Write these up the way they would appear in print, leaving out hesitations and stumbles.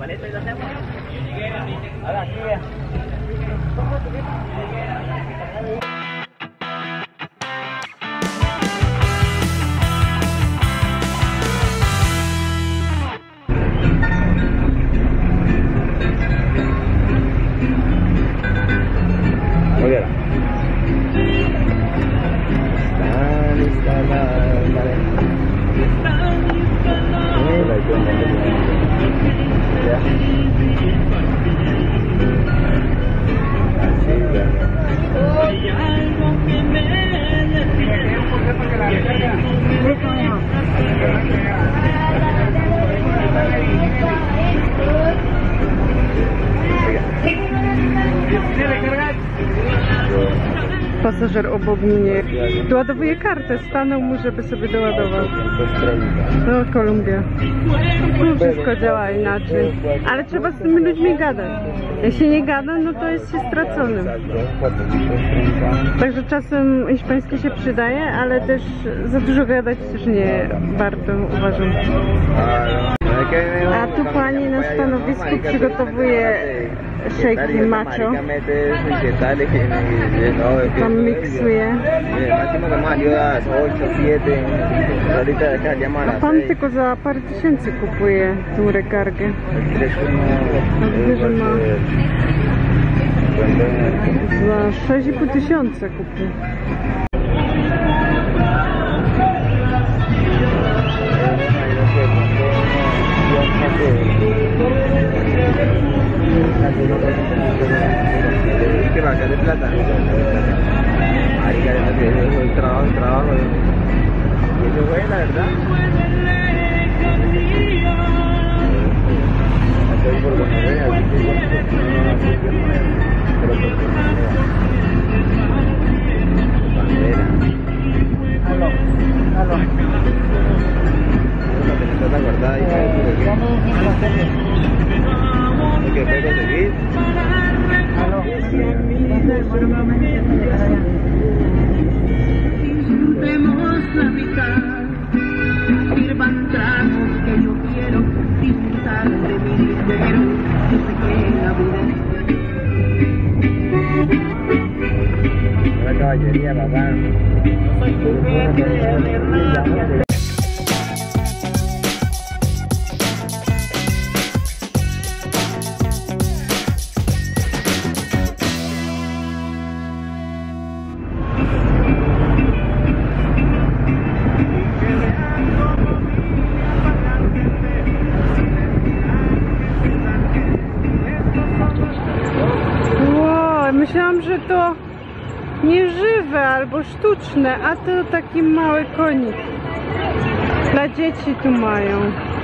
Pasażer obok mnie doładowuje kartę, stanął mu, żeby sobie doładował. No, Kolumbia. Tu wszystko działa inaczej. Ale trzeba z tymi ludźmi gadać. Jeśli nie gada, no to jest się straconym. Także czasem hiszpański się przydaje, ale też za dużo gadać też nie warto, uważam. A tu pani na stanowisku przygotowuje szejki macho. Tam miksuje. A pan tylko za parę tysięcy kupuje tą rekargę. Widzę, że ma za 6,5 tysiąca kupuje. Que va a caer de plata. Ahí cae el trabajo. Y eso fue la verdad. Estoy por Guatemala, bandera. Aló. La pelota guardada y cae por aquí. ¿Qué puedo conseguir? Juntemos la mitad, sirvan tragos que yo quiero disfrutar de mi dinero, yo sé que la vida es la caballería, papá. No soy juguete de nadie. Myślałam, że to nieżywe albo sztuczne, a to taki mały konik. Dla dzieci tu mają.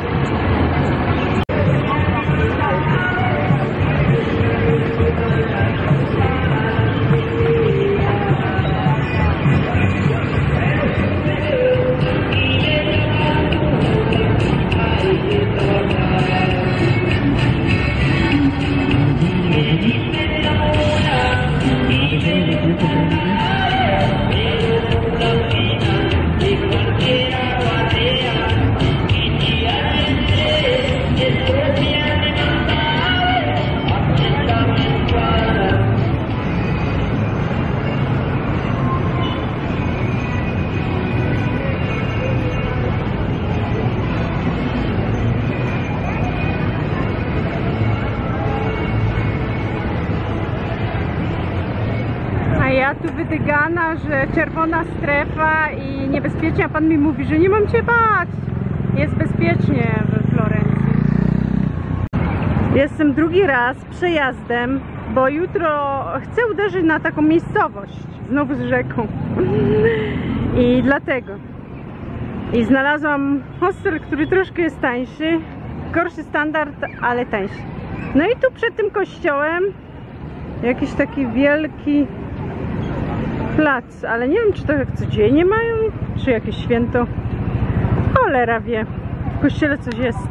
Ja tu wydygana, że czerwona strefa i niebezpiecznie, a pan mi mówi, że nie mam cię bać. Jest bezpiecznie we Florencji. Jestem drugi raz przejazdem, bo jutro chcę uderzyć na taką miejscowość, znowu z rzeką. I dlatego. I znalazłam hostel, który troszkę jest tańszy, gorszy standard, ale tańszy. No i tu przed tym kościołem jakiś taki wielki plac, ale nie wiem, czy to jak codziennie mają, czy jakieś święto. Cholera wie, w kościele coś jest.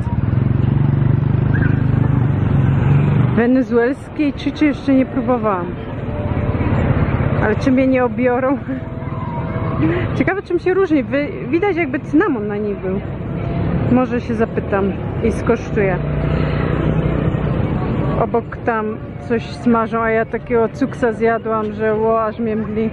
Wenezuelskiej czy jeszcze nie próbowałam. Ale czy mnie nie obiorą? Ciekawe, czym się różni. Widać, jakby cynamon na niej był. Może się zapytam i skosztuję. Obok tam coś smażą, a ja takiego cuksa zjadłam, że aż mnie mdli.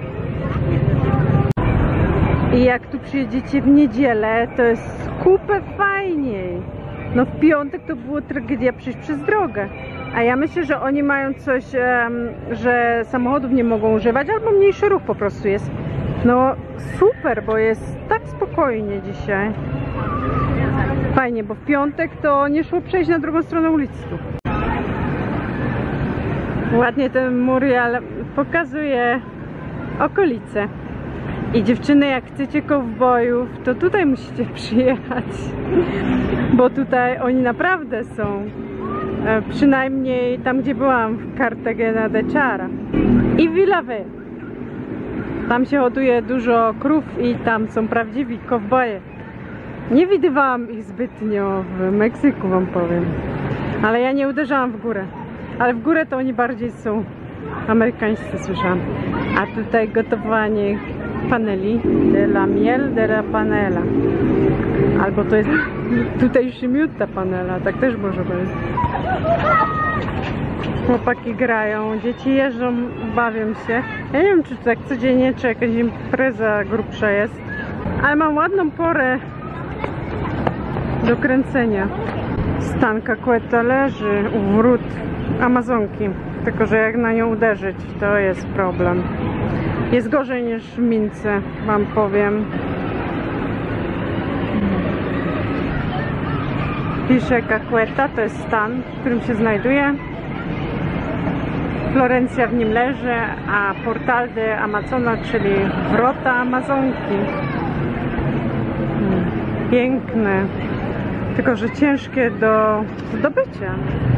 I jak tu przyjedziecie w niedzielę, to jest kupę fajniej. No w piątek to było tragedia przejść przez drogę. A ja myślę, że oni mają coś, że samochodów nie mogą używać, albo mniejszy ruch po prostu jest. No super, bo jest tak spokojnie dzisiaj. Fajnie, bo w piątek to nie szło przejść na drugą stronę ulicy. Ładnie ten Muriel pokazuje okolice. I dziewczyny, jak chcecie kowbojów, to tutaj musicie przyjechać. Bo tutaj oni naprawdę są. Przynajmniej tam, gdzie byłam, w Cartagena de Chara. I Villavé. Tam się hoduje dużo krów i tam są prawdziwi kowboje. Nie widywałam ich zbytnio w Meksyku, wam powiem. Ale ja nie uderzałam w górę. Ale w górę to oni bardziej są amerykańscy, słyszałam. A tutaj gotowanie paneli, de la miel de la panela. Albo to jest tutejszy miód ta panela, tak też może być. Chłopaki grają, dzieci jeżdżą, bawią się. Ja nie wiem, czy tak codziennie, czy jakaś impreza grubsza jest. Ale mam ładną porę do kręcenia. Stan Caqueta leży u wrót Amazonki. Tylko że jak na nią uderzyć, to jest problem. Jest gorzej niż w Mince, wam powiem. Pisze Caqueta, to jest stan, w którym się znajduje. Florencja w nim leży, a Portal de Amazona, czyli wrota Amazonki. Piękne, tylko że ciężkie do zdobycia.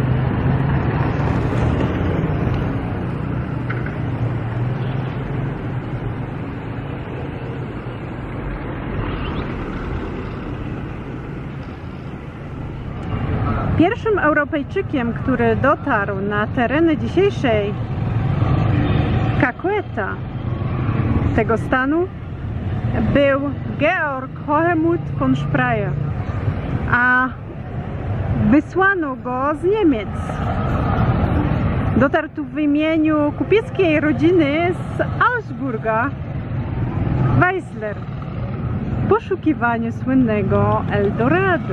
Pierwszym Europejczykiem, który dotarł na tereny dzisiejszej Caqueta, tego stanu, był Georg Hohemuth von Speyer, a wysłano go z Niemiec. Dotarł tu w imieniu kupieckiej rodziny z Augsburga, Weissler, w poszukiwaniu słynnego Eldorado.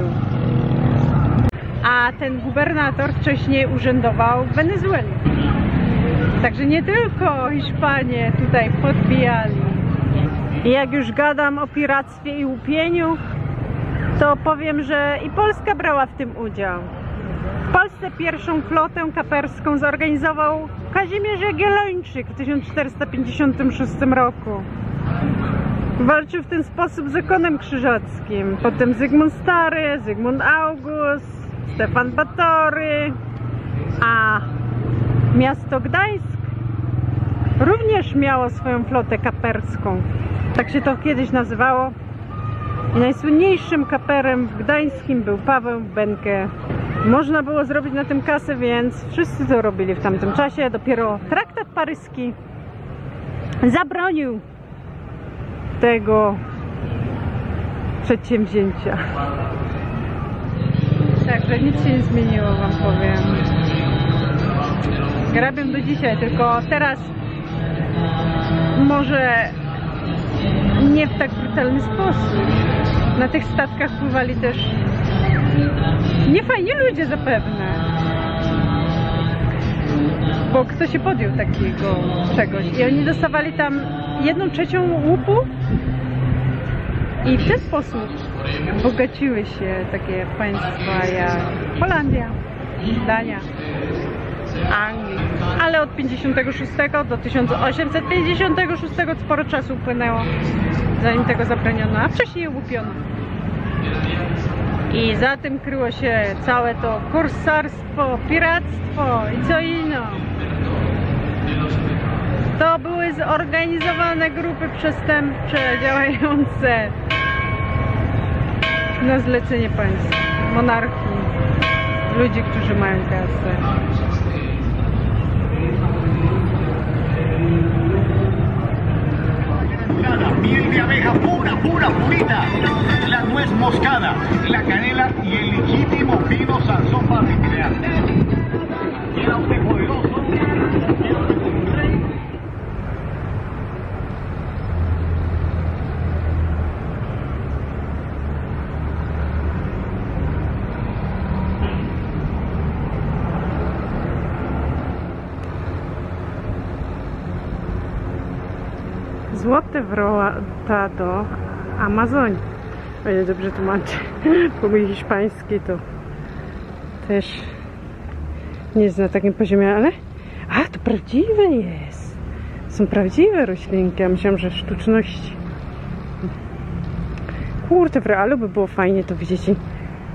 A ten gubernator wcześniej urzędował w Wenezueli. Także nie tylko Hiszpanie tutaj podbijali. I jak już gadam o piractwie i łupieniu, to powiem, że i Polska brała w tym udział. W Polsce pierwszą flotę kaperską zorganizował Kazimierz Jagiellończyk w 1456 roku. Walczył w ten sposób z zakonem krzyżackim. Potem Zygmunt Stary, Zygmunt August, Stefan Batory, a miasto Gdańsk również miało swoją flotę kaperską. Tak się to kiedyś nazywało. I najsłynniejszym kaperem w Gdańskim był Paweł Benke. Można było zrobić na tym kasę, więc wszyscy to robili w tamtym czasie. Dopiero traktat paryski zabronił tego przedsięwzięcia. Także nic się nie zmieniło, wam powiem. Grabią do dzisiaj, tylko teraz może nie w tak brutalny sposób. Na tych statkach pływali też niefajni ludzie zapewne. Bo kto się podjął takiego czegoś. I oni dostawali tam 1/3 łupu i w ten sposób bogaciły się takie państwa jak Holandia, Dania, Anglia. Ale od 56 do 1856 sporo czasu upłynęło, zanim tego zabroniono, a wcześniej łupiono. I za tym kryło się całe to korsarstwo, piractwo i co inno. To były zorganizowane grupy przestępcze działające na zlecenie państwa, monarchii, ludzi, którzy mają kasę. miel de abeja pura, pura, purita, la nuez moscada, la canela y el legítimo vino Sansón para recrear. Queda usted poderoso. Złote wrota do Amazonii. O ile dobrze tłumaczę, bo mój hiszpański to też nie jest na takim poziomie, ale... A, to prawdziwe jest. Są prawdziwe roślinki. Ja myślałam, że sztuczności. Kurde, w realu by było fajnie to widzieć. I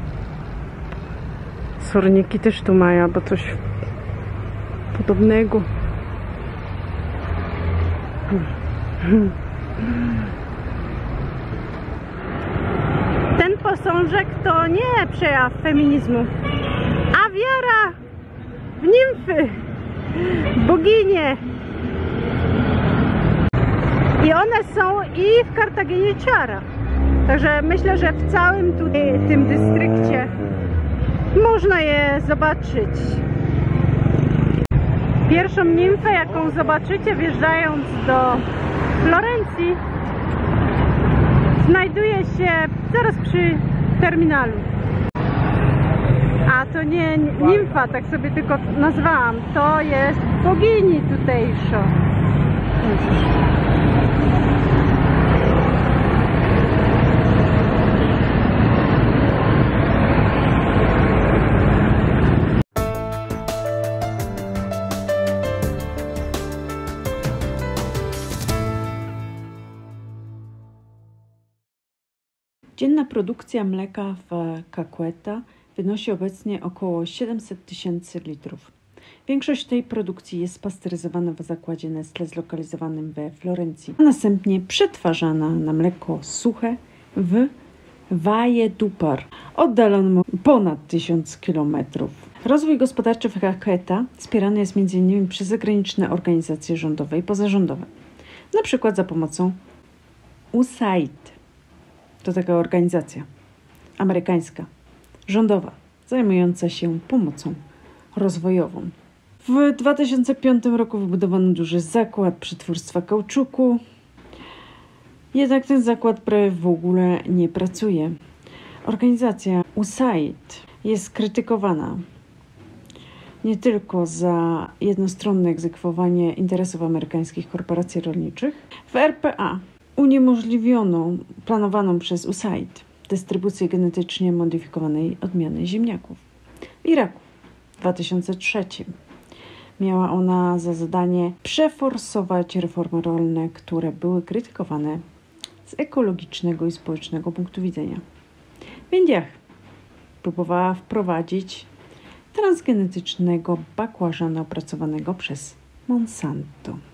sorniki też tu mają, albo coś podobnego. Ten posążek to nie przejaw feminizmu, a wiara w nimfy, boginie. I one są i w Kartaginie Ciara. Także myślę, że w całym tutaj tym dystrykcie można je zobaczyć. Pierwszą nimfę, jaką zobaczycie wjeżdżając do Florencji, znajduje się zaraz przy terminalu. A to nie nimfa, tak sobie tylko nazwałam. To jest bogini tutejsza. Dzienna produkcja mleka w Caqueta wynosi obecnie około 700 000 litrów. Większość tej produkcji jest pasteryzowana w zakładzie Nestlé zlokalizowanym we Florencji, a następnie przetwarzana na mleko suche w Valledupar, oddalonym ponad 1000 km. Rozwój gospodarczy w Caqueta wspierany jest m.in. przez zagraniczne organizacje rządowe i pozarządowe, na przykład za pomocą USAID. To taka organizacja amerykańska, rządowa, zajmująca się pomocą rozwojową. W 2005 roku wybudowano duży zakład przetwórstwa kauczuku, jednak ten zakład prawie w ogóle nie pracuje. Organizacja USAID jest krytykowana nie tylko za jednostronne egzekwowanie interesów amerykańskich korporacji rolniczych. W RPA uniemożliwiono planowaną przez USAID dystrybucję genetycznie modyfikowanej odmiany ziemniaków. W Iraku w 2003 miała ona za zadanie przeforsować reformy rolne, które były krytykowane z ekologicznego i społecznego punktu widzenia. W Indiach próbowała wprowadzić transgenetycznego bakłażana opracowanego przez Monsanto.